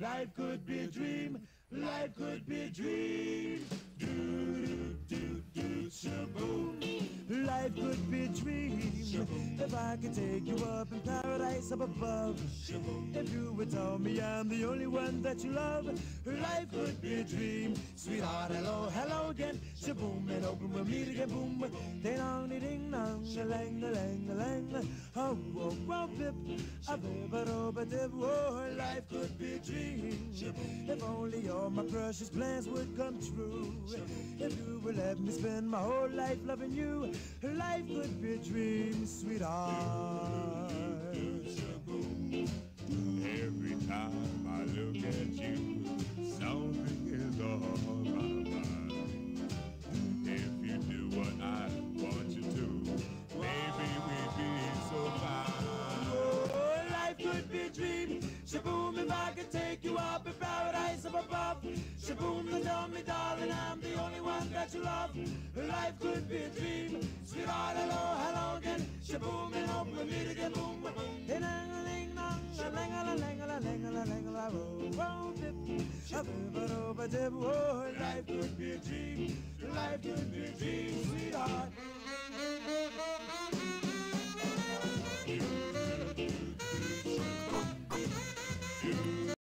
Life could be a dream. Life could be a dream. Do do do do shaboom. Life could be a dream. If I could take you up in paradise up above. If you would tell me I'm the only one that you love. Life could be a dream. Sweetheart, hello, hello again. Shaboom, and open we'll meet again. Boom, ding dong, ding dong, a lang, a lang, a lang. Oh, oh, oh, bip, a bip, a do, a dip. Oh, life could be a dream. If only all my precious plans would come true. If you would let me spend my whole life loving you. Life could be a dream, sweetheart. Every time I look at you, something is on my mind. If you do what I want you to, maybe we'd be so fine. Oh, life could be a dream. Shaboom, if I could take you up in paradise up above. Shaboom, tell me, darling, I'm the only one that you love. Life could be a dream. Sweetheart, hello, hello again. Shaboom, and hope we'll meet again. Boom, boom, boom. Oh, life could be a dream. Life could be a dream, sweetheart.